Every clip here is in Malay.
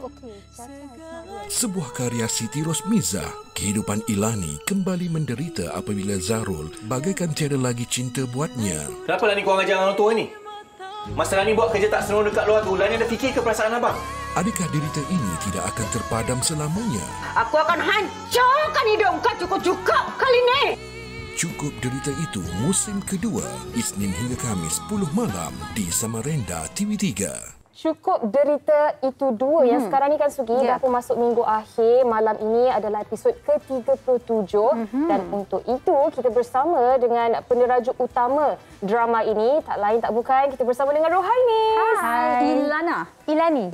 Sebuah karya Siti Rosmiza, kehidupan Ilani kembali menderita apabila Zarul bagaikan tiada lagi cinta buatnya. Kenapa Lani korang ajar orang tua ni? Masa Lani buat kerja tak senonoh dekat luar tu, Lani ada fikir ke perasaan abang? Adakah derita ini tidak akan terpadam selamanya? Aku akan hancurkan hidup kau cukup-cukup kali ni. Cukup Derita Itu musim kedua, Isnin hingga Khamis 10 malam di Samarinda TV3. Cukup Derita Itu 2 yang sekarang ni kan Sugi dah pun masuk minggu akhir. Malam ini adalah episod ke-37 dan untuk itu kita bersama dengan penerajuk utama drama ini, tak lain tak bukan, kita bersama dengan Ruhainies. Hai. Ilani.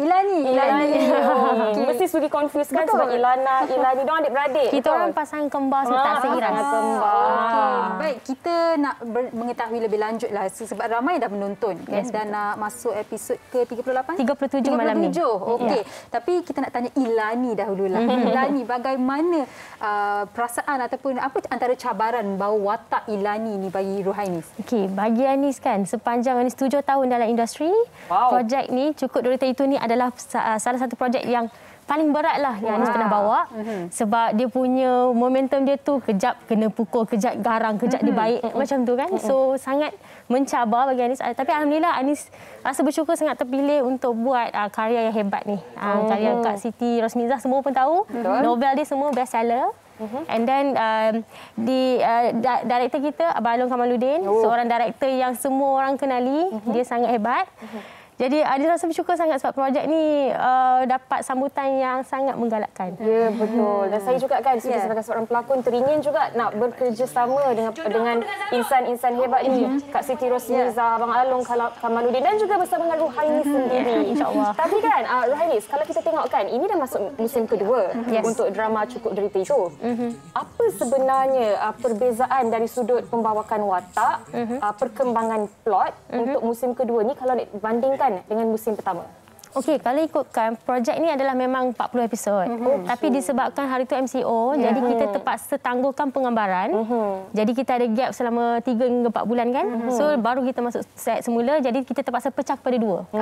Mesti Sugi confuse kan sebab Ilani diorang adik-beradik. Kita orang pasangan kembar tak seiras. Baik, kita nak mengetahui lebih lanjut lah sebab ramai dah menonton kan, dan nak masuk episod ke-38? 37 malam ni. Okey. Tapi kita nak tanya Ilani dahululah. Ilani, bagaimana perasaan ataupun apa antara cabaran bawa watak Ilani ni bagi Ruhainies? Okey, bagi Anis kan, sepanjang Anis 7 tahun dalam industri, projek ni, Cukup Derita Itu ni adalah salah satu projek yang paling berat lah yang Anis pernah bawa. Sebab dia punya momentum dia tu kejap kena pukul, kejap garang, kejap dibaik macam tu kan. So sangat mencabar bagi Anis. Tapi alhamdulillah Anis rasa bersyukur sangat terpilih untuk buat karya yang hebat ni. Karya Kak Siti Rosmiza semua pun tahu. Novel dia semua best seller. And then director kita Abang Along Kamaluddin, seorang director yang semua orang kenali. Dia sangat hebat. Jadi dia rasa bersyukur sangat sebab projek ni dapat sambutan yang sangat menggalakkan. Ya, betul. Dan saya juga kan sebagai seorang pelakon teringin juga nak bekerjasama dengan insan-insan hebat ini. Kak Siti Rosmiza, Abang Along Kamaluddin dan juga bersama dengan Ruhainies sendiri. InsyaAllah. Tapi kan Ruhainies, kalau kita tengok kan, ini dah masuk musim kedua untuk drama Cukup Derita Itu. Apa sebenarnya perbezaan dari sudut pembawakan watak, perkembangan plot untuk musim kedua ni kalau dibandingkan dengan musim pertama? Okey, kalau ikutkan projek ni adalah memang 40 episod. Tapi disebabkan hari tu MCO, jadi kita terpaksa tangguhkan penggambaran. Jadi kita ada gap selama 3 hingga 4 bulan kan. So baru kita masuk set semula, jadi kita terpaksa pecah kepada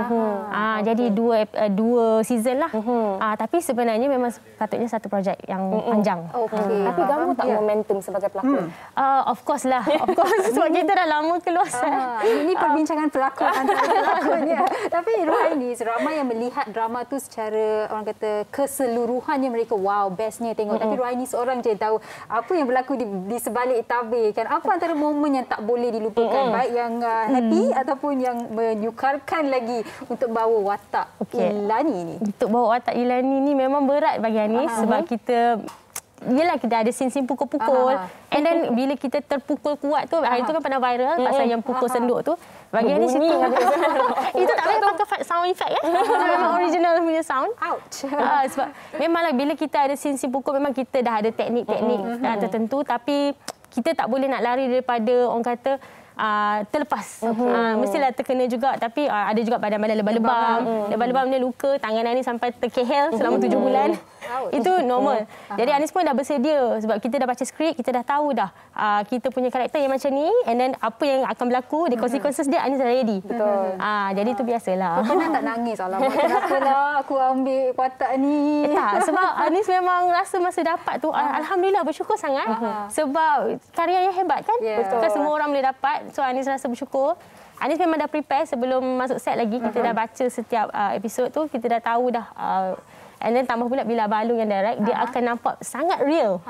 2. Jadi dua season lah. Tapi sebenarnya memang patutnya satu projek yang panjang. Tapi ganggu tak momentum sebagai pelakon? Of course lah. Of course. Sebab kita dah lama keluar set. Ini perbincangan pelakon antara pelakonnya. Tapi Ruhainies, ramai yang melihat drama tu secara orang kata keseluruhannya, mereka wow, bestnya tengok. Tapi Ruhainies seorang je tahu apa yang berlaku di sebalik tabir kan. Apa antara momen yang tak boleh dilupakan, baik yang happy ataupun yang menyukarkan lagi untuk bawa watak Ilani ni? Untuk bawa watak Ilani ni memang berat bagi Anis sebab kita yelah kita ada scene-scene pukul-pukul. And then bila kita terpukul kuat tu, hari tu kan pernah viral pasal yang pukul senduk tu. Bagi Anis itu itu tak payah pakai sound effect kan. Memang original punya sound. Ouch. Sebab memanglah bila kita ada scene-scene pukul, memang kita dah ada teknik-teknik tertentu, tapi kita tak boleh nak lari daripada orang kata terlepas. Mestilah terkena juga, tapi ada juga badan-badan lebam-lebam. Lebam-lebam dia luka, tangan Anis sampai terkehel selama 7 bulan. Itu normal. Jadi Anis pun dah bersedia sebab kita dah baca skrip, kita dah tahu dah kita punya karakter yang macam ni, and then apa yang akan berlaku, the consequences dia Anis dah ready. Betul. Jadi itu biasalah. Pernah tak nangis? Alamak, kenapalah aku ambil watak ni? Tak, sebab Anis memang rasa masa dapat tu alhamdulillah bersyukur sangat sebab karya yang hebat kan. Bukan semua orang boleh dapat. So Anis rasa bersyukur. Anis memang dah prepare sebelum masuk set lagi. Kita dah baca setiap episod tu, kita dah tahu dah. And then tambah pula bila Abang Along yang direct, dia akan nampak sangat real.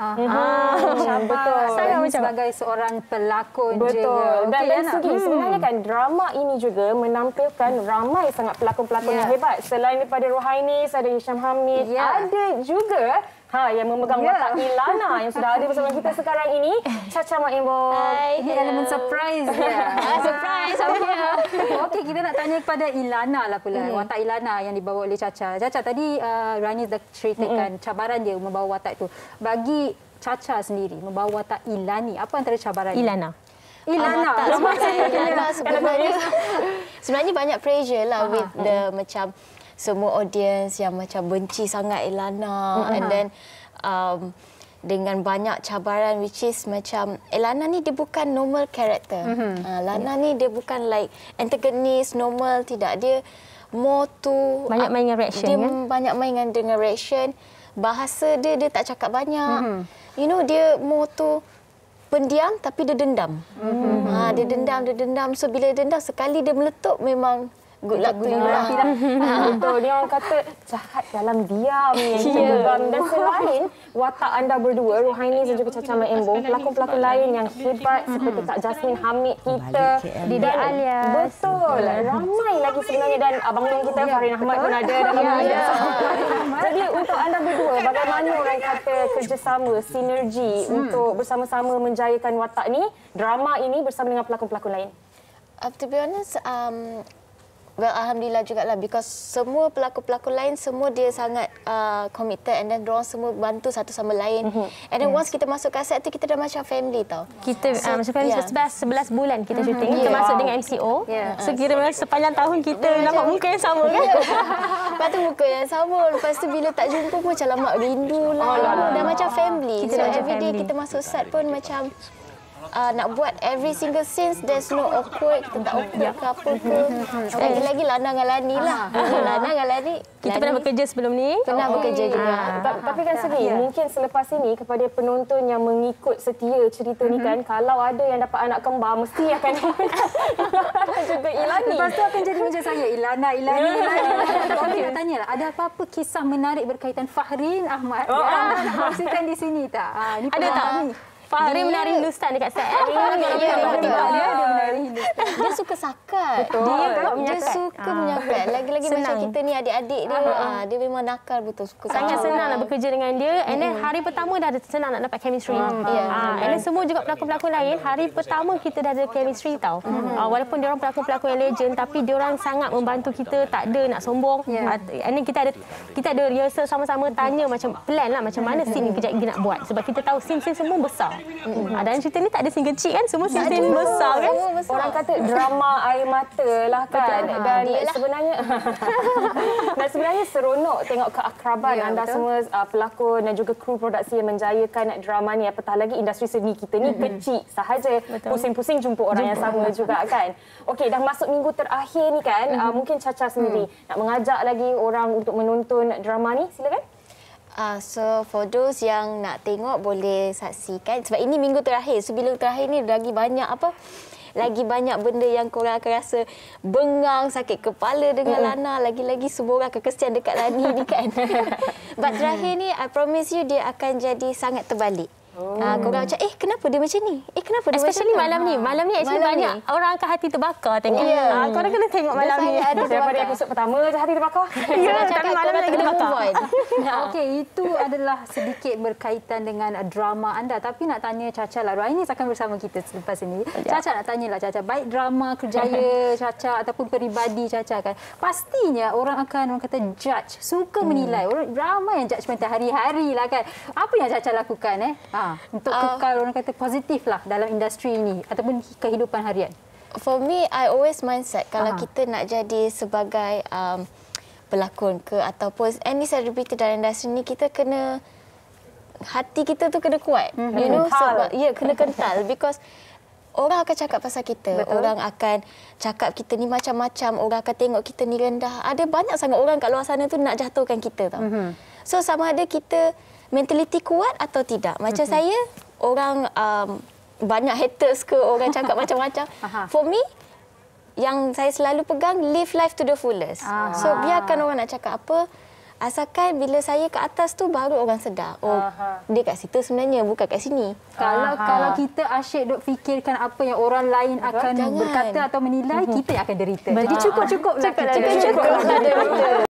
Betul. Sangat macam sebagai seorang pelakon juga. Dan Sugi, sebenarnya kan drama ini juga menampilkan ramai sangat pelakon-pelakon yang hebat. Selain daripada Ruhainies, ada Hisham Hamid, ada juga yang memegang watak Ilana yang sudah ada bersama kita sekarang ini, Chacha Maembong. Ini elemen surprise dia. Surprise, okey, kita nak tanya kepada Ilana lah pula. Watak Ilana yang dibawa oleh Chacha. Chacha, tadi Ruhainies dah ceritakan cabaran dia membawa watak itu. Bagi Chacha sendiri, membawa watak Ilani, apa antara cabaran Ilana? Sebenarnya banyak pressure lah with the macam semua audience yang macam benci sangat Ilana, and then dengan banyak cabaran, which is macam Ilana ni dia bukan normal character. Lana ni dia bukan like antagonist normal, tidak, dia more to Banyak main dengan reaction, dia kan? banyak main dengan reaction. Bahasa dia tak cakap banyak. You know, dia more to pendiam tapi dia dendam. Dia dendam. So bila dia dendam, sekali dia meletup, memang good luck to you lah. Betul. Dia orang kata jahat dalam diam. Dan selain watak anda berdua, Ruhainies dan juga Chacha Maembong, pelakon-pelakon lain yang hebat seperti Kak Jasmine Hamid kita, Didi Alias. Betul. Ramai lagi sebenarnya, dan abang long kita Fahrin Ahmad pun ada dalam ini. Jadi untuk anda berdua, bagaimana orang kata kerjasama, sinergi untuk bersama-sama menjayakan watak ni, drama ini bersama dengan pelakon-pelakon lain? To be honest, well, alhamdulillah jugalah, because semua pelakon-pelakon lain semua dia sangat committed, and then diorang semua bantu satu sama lain. And then once kita masuk kat set tu, kita dah macam family tau. Kita macam family 11 bulan kita syuting, termasuk dengan MCO. So kira sepanjang tahun kita nampak muka yang sama, kan? Lepas tu muka yang sama. Lepas tu bila tak jumpa pun macam lama rindu lah. Dah macam family. So everyday kita masuk set pun macam nak buat every single scene, there's no awkward, kita tak awkward ke apa ke. Lagi-lagi Lana dengan Lani lah. Lana dengan Lani. Kita pernah bekerja sebelum ni. Pernah bekerja juga. Tapi kan Segi, mungkin selepas ini kepada penonton yang mengikut setia cerita ni kan, kalau ada yang dapat anak kembar, mesti akan juga Ilani. Lepas tu akan jadi macam saya, Ilani. Tapi nak tanya lah, ada apa-apa kisah menarik berkaitan Fahrin Ahmad yang nak kongsikan di sini tak? Ada tak? Fahrin menari Hindustan dekat set. Dia menari Hindustan. Dia suka sakat. Dia suka menyakat. Lagi-lagi macam kita ni adik-adik dia. Dia memang nakal betul. Sangat senang nak bekerja dengan dia. And then hari pertama dah senang nak dapat chemistry. And then semua juga pelakon-pelakon lain, hari pertama kita dah ada chemistry tau. Walaupun diorang pelakon-pelakon yang legend, tapi diorang sangat membantu kita. Tak ada nak sombong. And then kita ada rehearsal sama-sama, tanya macam plan lah macam mana scene kejap lagi nak buat. Sebab kita tahu scene-scene semua besar. Dalam cerita ni tak ada scene kecil, kan? Semua scene besar, kan? Orang kata drama air mata lah, kan? Dan sebenarnya seronok tengok keakraban anda semua pelakon dan juga kru produksi yang menjayakan drama ni. Apatah lagi industri seni kita ni kecil sahaja. Pusing-pusing jumpa orang yang sama juga, kan? Okey, dah masuk minggu terakhir ni kan, mungkin Chacha sendiri nak mengajak lagi orang untuk menonton drama ni, silakan. So for those yang nak tengok boleh saksikan, sebab ini minggu terakhir. So bila terakhir ni lagi banyak benda yang korang akan rasa bengang, sakit kepala dengan Lana. Lagi-lagi semua orang akan kesian dekat Lani ni, kan. But terakhir ni I promise you dia akan jadi sangat terbalik. Korang macam, kenapa dia macam ni? Kenapa dia especially macam ni? malam ni actually banyak orang akan hati terbakar tengok. Korang kena tengok malam ni. Daripada episod pertama je hati terbakar. Tapi malam ni lagi terbakar. Okey, itu adalah sedikit berkaitan dengan drama anda. Tapi nak tanya Chacha lah, Ruhainies akan bersama kita selepas ini. Chacha nak tanyalah Chacha, baik drama kerjaya Chacha ataupun peribadi Chacha, kan, pastinya orang kata judge, suka menilai. Orang ramai yang judgemental hari-hari lah, kan. Apa yang Chacha lakukan untuk kekal orang kata positif lah dalam industri ini ataupun kehidupan harian? For me, I always mindset kalau kita nak jadi sebagai pelakon ke ataupun any celebrity dalam industri ni, kita kena, hati kita tu kena kuat. You know, sebab kena kental, because orang akan cakap pasal kita. Betul. Orang akan cakap kita ni macam-macam. Orang akan tengok kita ni rendah. Ada banyak sangat orang kat luar sana tu nak jatuhkan kita tau. So sama ada kita mentaliti kuat atau tidak. Macam saya, orang banyak haters ke, orang cakap macam-macam. For me, yang saya selalu pegang, live life to the fullest. So biarkan orang nak cakap apa, asalkan bila saya ke atas tu baru orang sedar. Dia kat situ sebenarnya, bukan kat sini. Kalau kita asyik duk fikirkan apa yang orang lain akan berkata atau menilai, kita yang akan derita. Jadi cukup-cukup lah. Cukup-cukup lah derita.